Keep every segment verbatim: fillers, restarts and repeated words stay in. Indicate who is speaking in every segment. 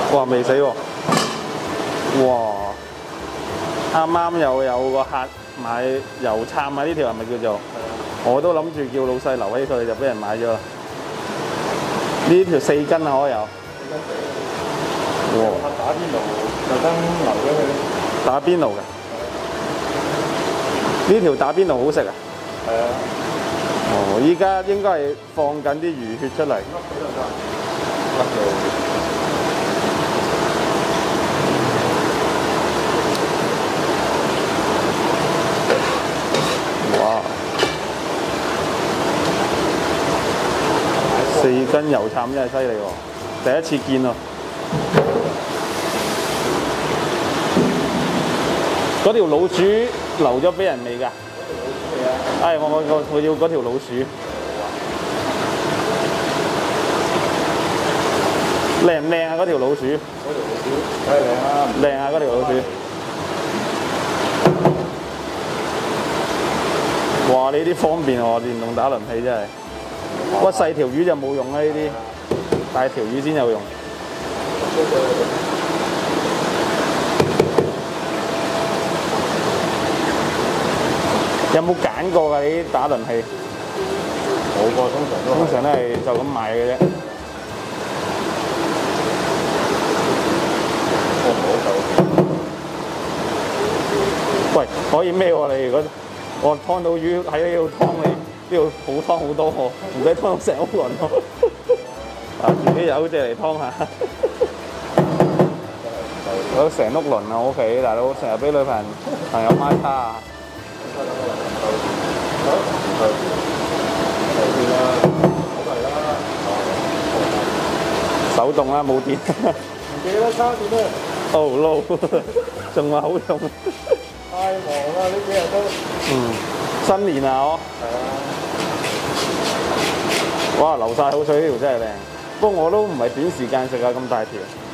Speaker 1: 哇，未死喎！哇！啱啱又有個客買油杉啊！呢條係咪叫做？我都諗住叫老細留起佢，就俾人買咗啦。呢條四斤啊，可有？哇！
Speaker 2: 打邊爐特登留咗佢。
Speaker 1: 打邊爐嘅。呢條打邊爐好食啊！
Speaker 2: 係啊。
Speaker 1: 哦，依家應該係放緊啲魚血出嚟。
Speaker 2: 甩佢都得。甩咗。
Speaker 1: 哇！四斤油杉真係犀利喎，第一次見喎。嗰條老鼠留咗俾人未㗎？係我我我我要嗰條老鼠。靚唔靚啊？嗰條老鼠？
Speaker 2: 嗰條老鼠梗係靚啦。
Speaker 1: 靚啊！嗰條老鼠。哇！呢啲方便喎，電動打輪器真係。不過細條魚就冇用啦，呢啲大條魚先有用。有冇揀過㗎？呢啲打輪器？
Speaker 2: 冇過，通常都
Speaker 1: 通常都係就咁買嘅啫。
Speaker 2: 我唔好就。
Speaker 1: 喂，可以咩喎？你如果我劏到魚喺呢度劏你，呢度好劏好多喎，唔使劏到成屋輪喎。啊，自己有隻嚟劏下。有成屋輪啊！我屋企大佬成日俾女朋友朋友孖叉啊！手動啦，冇電。
Speaker 2: 唔記得叉電啦。
Speaker 1: 哦 no， 仲話好用。
Speaker 2: 太忙啦！呢幾日都。
Speaker 1: 嗯，新年啊，我。
Speaker 2: 係啊。
Speaker 1: 哇，流晒口水呢條真係靚。不過我都唔係短時間食啊，咁大條。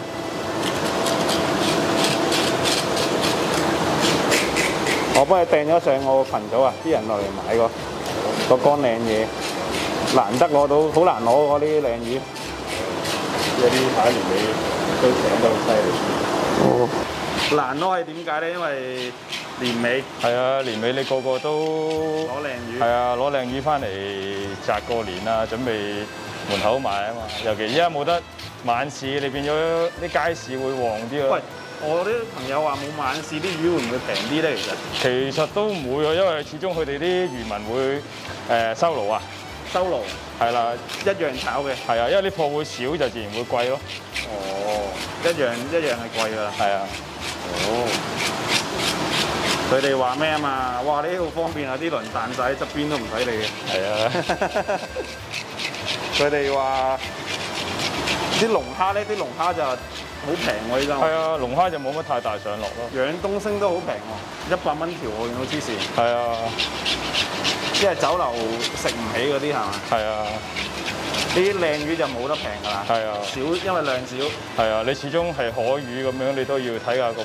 Speaker 1: 我幫你訂咗上我個群組啊，啲人落嚟買個個乾靚嘢，難得攞到，好難攞嗰啲靚魚。
Speaker 2: 有啲喺年尾都請得好犀利。
Speaker 1: 哦，難攞係點解咧？因為年尾。
Speaker 2: 係啊，年尾你個個都
Speaker 1: 攞靚魚。
Speaker 2: 係啊，攞靚魚翻嚟擲過年啊，準備門口賣啊嘛。尤其而家冇得晚市，你變咗啲街市會旺啲咯。
Speaker 1: 喂，我啲朋友話冇晚市啲魚會唔會平啲咧？其實
Speaker 2: 其實都唔會啊，因為始終佢哋啲漁民會誒、呃、收爐啊。
Speaker 1: 收爐。
Speaker 2: 係啦，
Speaker 1: 一樣炒嘅。
Speaker 2: 係啊，因為啲貨會少就自然會貴咯。
Speaker 1: 哦，一樣一樣係貴㗎啦。
Speaker 2: 係啊。
Speaker 1: 哦。佢哋話咩啊嘛？哇！呢度方便啊，啲輪彈晒喺側邊都唔使理嘅。
Speaker 2: 係啊。
Speaker 1: 佢哋話啲龍蝦咧，啲龍蝦就好平喎，依家。
Speaker 2: 係啊，龍蝦就冇乜太大上落咯。
Speaker 1: 養東星都好平喎，一百蚊條喎，見到之前。
Speaker 2: 係啊。
Speaker 1: 因為酒樓食唔起嗰啲係嘛？
Speaker 2: 係啊。
Speaker 1: 呢啲靚魚就冇得平㗎啦。
Speaker 2: 係啊。
Speaker 1: 少，因為量少。
Speaker 2: 係啊，你始終係海魚咁樣，你都要睇下個。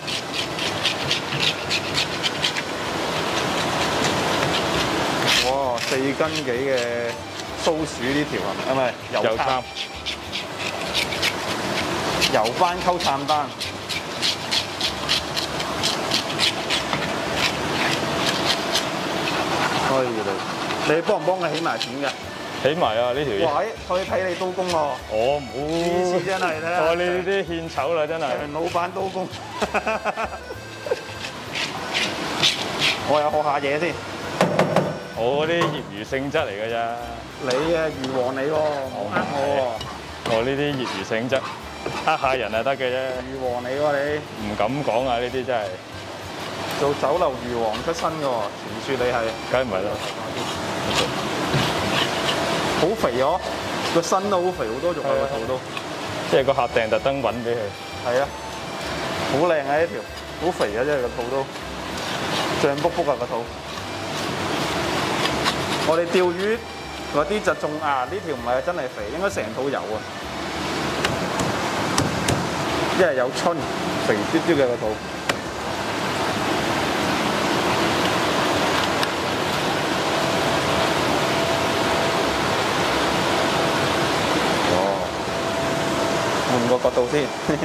Speaker 1: 哇！四斤幾嘅蘇鼠呢條係咪？係咪油杉？油斑溝杉丹。可以你，你幫唔幫佢起埋錢㗎？
Speaker 2: 起埋啊！呢條嘢。
Speaker 1: 哇！可以睇你刀工喎。
Speaker 2: 我冇。
Speaker 1: 呢次真係咧。
Speaker 2: 我呢啲獻醜啦，真係。
Speaker 1: 長老闆刀工。我有學下嘢先。
Speaker 2: 我嗰啲業餘性質嚟㗎咋。
Speaker 1: 你啊，魚王你喎，唔好呃我喎。
Speaker 2: 我呢啲業餘性質，呃下人就得嘅啫。
Speaker 1: 魚王你喎你。
Speaker 2: 唔敢講啊！呢啲真係。
Speaker 1: 做酒樓魚王出身嘅喎，傳説你係。
Speaker 2: 梗係唔係啦。
Speaker 1: 好肥哦，個身都好肥，好多肉啊個肚都。
Speaker 2: 即係個客訂特登揾俾佢。
Speaker 1: 係啊，好靚啊呢條，好肥啊真係個肚都，脹卜卜啊個肚。我哋釣魚嗰啲就仲啊，呢條唔係真係肥，應該成肚油啊。因為有春，肥嘟嘟嘅個肚。 換個角度先。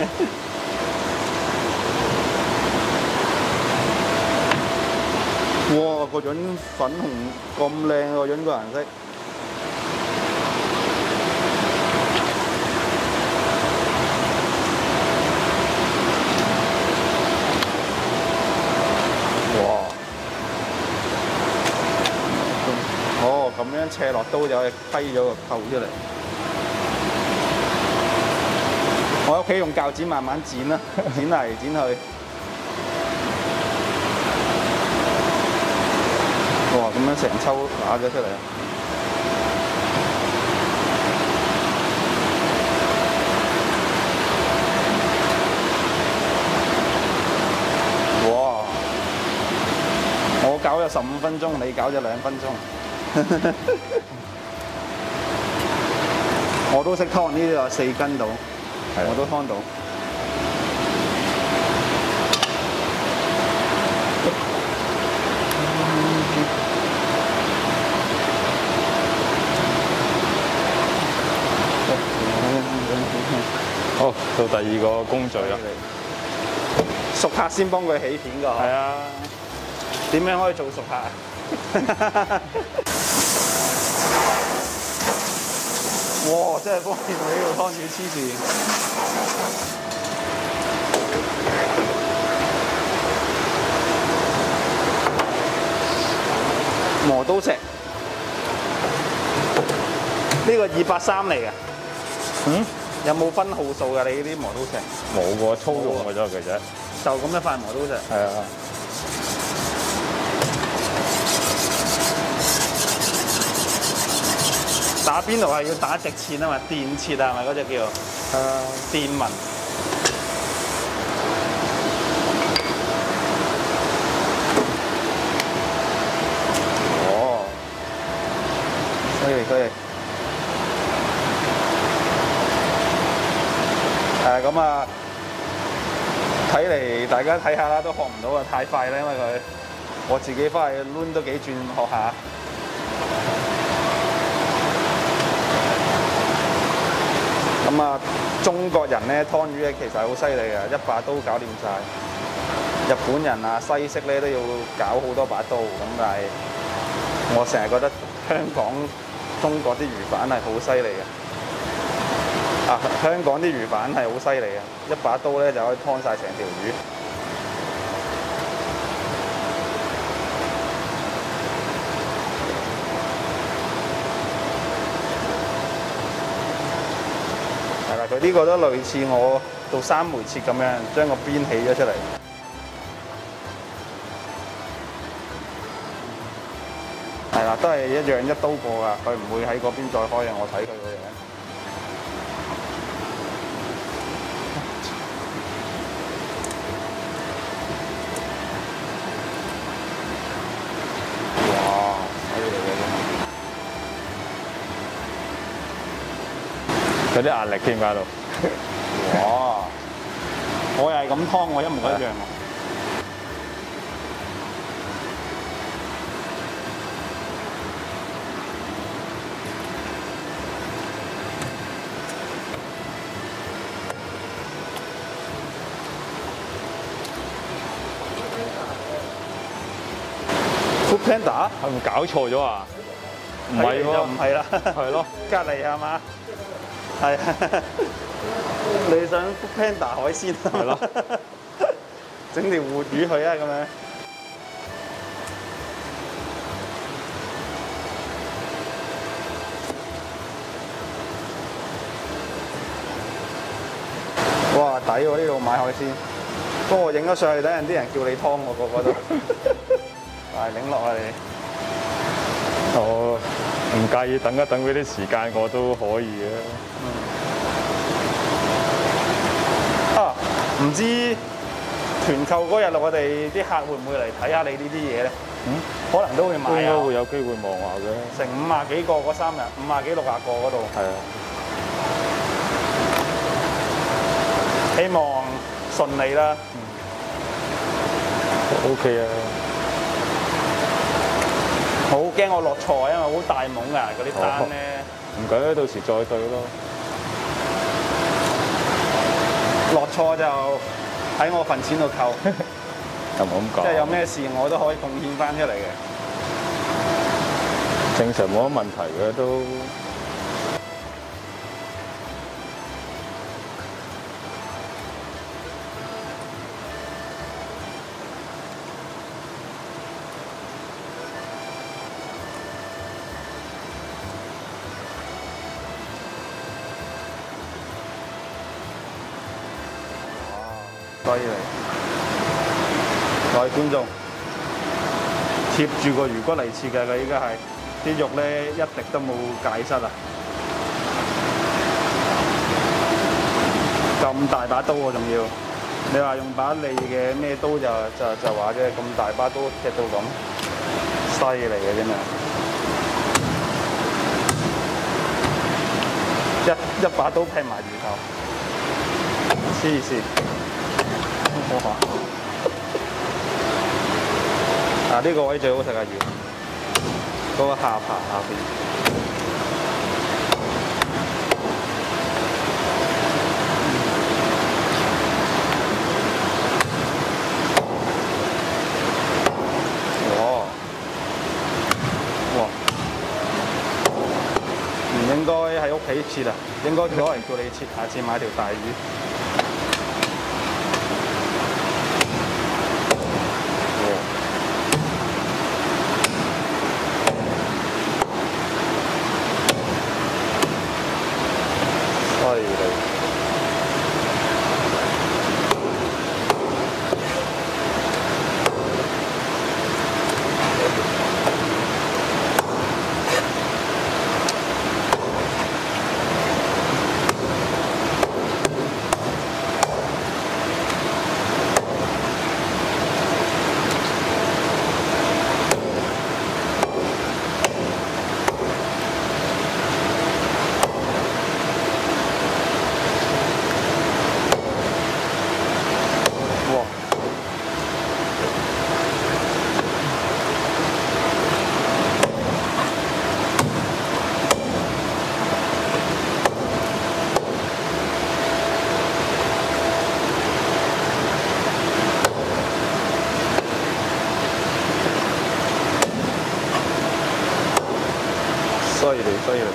Speaker 1: 哇！個潤粉紅咁靚個潤個顏色。哇！哦，咁樣斜落刀就可以批咗個扣出嚟。我喺屋企用鉸剪慢慢剪啦，剪嚟剪去。哇！咁樣成抽打咗出嚟。哇！我搞咗十五分鐘，你搞咗兩分鐘。我都識劏呢啲有四斤到，我都劏到。
Speaker 2: 好，到第二個工序啦。
Speaker 1: 熟客先幫佢起片㗎。
Speaker 2: 係啊。
Speaker 1: 點樣可以做熟客啊？哇！真係方便到呢個湯魚黐線。磨刀石，呢個二百三嚟嘅。
Speaker 2: 嗯？
Speaker 1: 有冇分號數㗎？你呢啲磨刀石？
Speaker 2: 冇喎，粗用嘅啫，其實。
Speaker 1: 就咁一塊磨刀石。
Speaker 2: 係啊。
Speaker 1: 打邊爐係要打直切啊嘛，電切啊，係咪嗰隻叫？誒、uh, 電紋。哦，犀利犀利。誒咁啊，睇嚟大家睇下啦，都學唔到啊，太快啦，因為佢我自己翻去攆多幾轉學下。咁啊，中國人咧劏魚咧其實係好犀利嘅，一把刀搞掂晒。日本人啊、西式咧都要搞好多把刀，咁但係我成日覺得香港、中國啲魚販係好犀利嘅。啊，香港啲魚販係好犀利嘅，一把刀咧就可以劏晒成條魚。佢呢個都類似我做三枚切咁樣，將個邊起咗出嚟。係啦，都係一樣一刀過㗎，佢唔會喺嗰邊再開嘅。我睇佢個樣。哇！犀利嘅
Speaker 2: 有啲壓力添喺度。
Speaker 1: 哇！我又係咁劏，我一模一樣喎。Foodpanda
Speaker 2: 係咪搞錯咗啊？唔係喎，
Speaker 1: 就唔係啦。
Speaker 2: 係咯，
Speaker 1: 隔離係嘛？係。你想 Foodpanda 海鮮啊？
Speaker 2: 係咯。
Speaker 1: 整條活魚佢啊咁樣。哇！抵喎呢度買海鮮。不過我影咗上去，等陣啲人叫你劏我個個都。係擰落啊你。
Speaker 2: 我唔介意等一等嗰啲時間，我都可以嘅。
Speaker 1: 嗯、啊，唔知團購嗰日我哋啲客會唔會嚟睇下你呢啲嘢咧？嗯，可能都會買啊。
Speaker 2: 應該會有機會望下嘅。
Speaker 1: 成五廿幾個嗰三日，五廿幾六廿個嗰度。
Speaker 2: 係啊。
Speaker 1: 希望順利啦。
Speaker 2: 嗯。O K 啊。
Speaker 1: 好驚我落錯，因為好大懵㗎嗰啲單咧。
Speaker 2: 唔緊要，到時再對咯。
Speaker 1: 落錯就喺我份錢度扣，
Speaker 2: 又冇咁講。
Speaker 1: 即係有咩事我都可以貢獻翻出嚟嘅。
Speaker 2: 正常冇乜問題嘅都。
Speaker 1: 所以嚟，各位觀眾，貼住個魚骨嚟切嘅，佢依家係啲肉咧一滴都冇解失啊！咁大把刀喎，仲要你話用把利嘅咩刀就就就話啫，咁大把刀劈到咁，犀利嘅真係，一一把刀劈埋魚頭，黐線！哇！啊，呢個位最好食嘅魚，嗰個下巴下邊。哇！哇！唔應該喺屋企切啊，應該攞嚟叫你切，下次買條大魚。犀利！犀利犀利！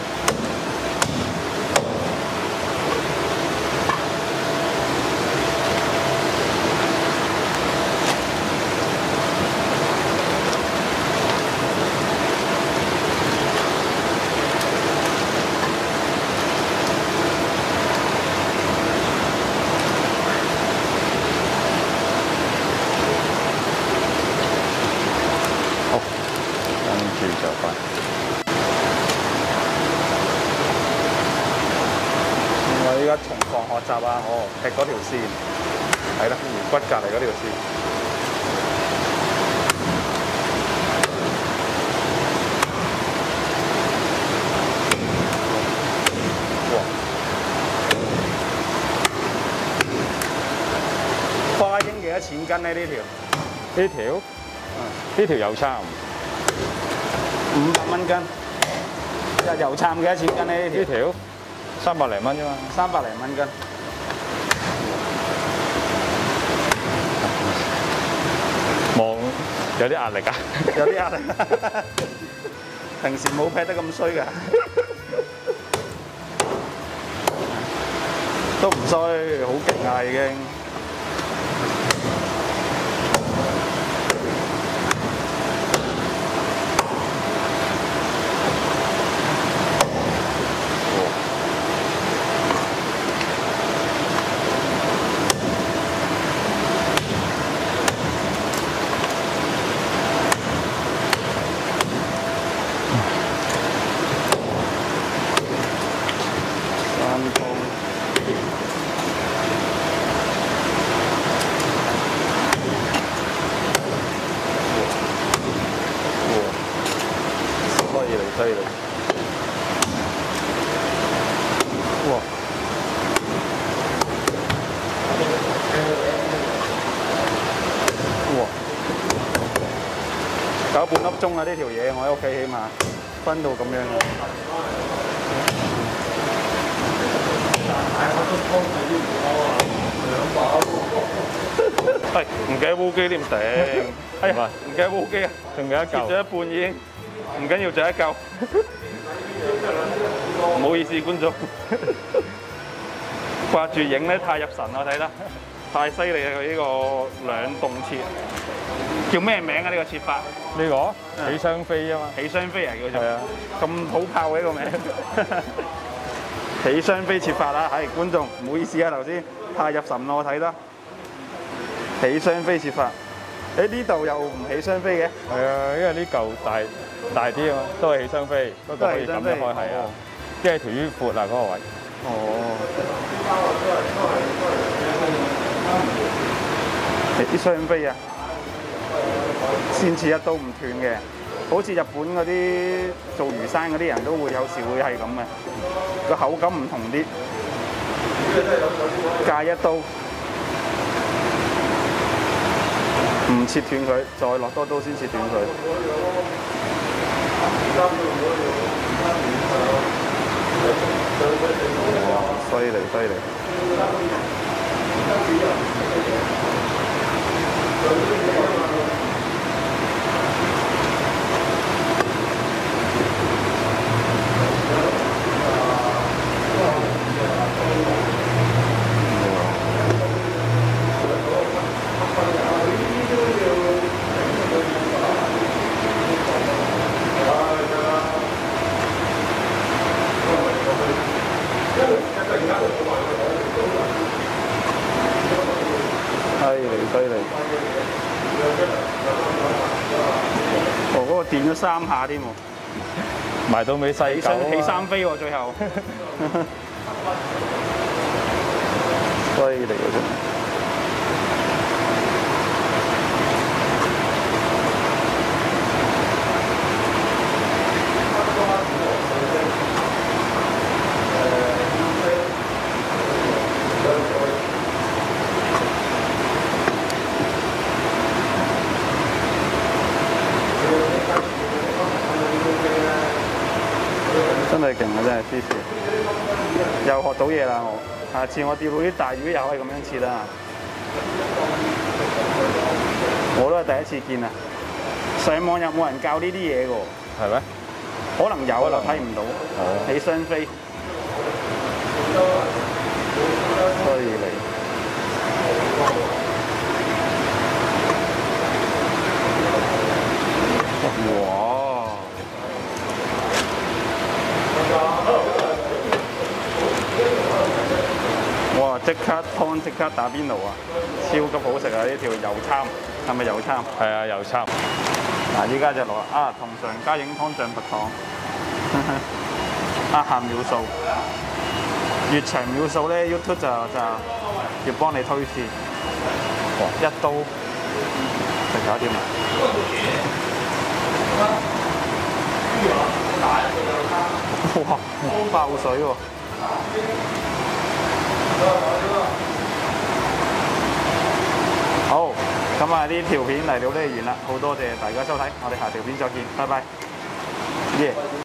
Speaker 1: 好，跟住就快。我依家從旁學習啊！我劈嗰條線，係啦，魚骨隔離嗰條線。哇！花英幾多錢斤咧？呢條？
Speaker 2: 呢條？
Speaker 1: 嗯，
Speaker 2: 呢條油杉
Speaker 1: 五百蚊斤。油杉幾多錢斤咧？呢條？
Speaker 2: 呢條三百零蚊啫嘛。
Speaker 1: 三百零蚊斤。
Speaker 2: 望有啲壓力啊！
Speaker 1: 有啲壓力。平時冇劈得咁衰㗎。都唔衰，好勁啊已經。犀利！哇！哇！搞半粒鐘啊！呢條嘢我喺屋企起碼分到咁樣啊！
Speaker 3: 係，我都幫佢啲魚鈎啊！
Speaker 1: 係唔記得烏雞添頂，哎呀唔記得烏雞啊，
Speaker 2: 仲有一嚿。
Speaker 1: 切咗一半已經，唔緊要，就一嚿。唔好意思，觀眾，掛住影咧太入神啦，睇得太犀利啦！佢呢個兩棟切，叫咩名啊？呢個切法？
Speaker 2: 呢個起雙飛啊嘛。
Speaker 1: 起雙飛啊叫做。
Speaker 2: 係啊。
Speaker 1: 咁土炮嘅呢個名。起雙飛切法啦，係觀眾唔好意思啊，頭先太入神咯，我睇得。起雙飛切法，誒呢度又唔起雙飛嘅？
Speaker 2: 係啊，因為呢嚿大大啲啊嘛，都係起雙飛，不過可以咁樣開係啊，因為條魚闊啊嗰個位。
Speaker 1: 哦。起雙飛啊，先切一刀唔斷嘅，好似日本嗰啲做魚生嗰啲人都會有時會係咁嘅，個口感唔同啲，戒一刀。唔切斷佢，再落多刀先切斷佢。哇！犀利犀利。犀利犀利！哦，嗰個電咗三下添喎，
Speaker 2: 埋到尾細嚿
Speaker 1: 起三飛喎，最後犀利啊真係！真係勁啊！真係師傅，又學到嘢啦我。下次我釣到啲大魚又可以咁樣切啦。我都係第一次見啊！上網有冇人教呢啲嘢㗎？
Speaker 2: 係咩？
Speaker 1: 可能有，可能睇唔到。
Speaker 2: 哦。
Speaker 1: 起雙飛，犀利！哇！哇！即刻湯，即刻打邊爐啊！超級好食啊！呢條油參係咪油參？
Speaker 2: 係啊，油參。
Speaker 1: 嗱，依家就落啊，同常加影湯醬白糖，啊限秒數，越長秒數咧 YouTube 就就要幫你推薦，一刀就搞掂啦。哇！爆水喎！好，咁啊呢條片嚟到呢度完啦，好多謝大家收睇，我哋下條片再見，拜拜。耶！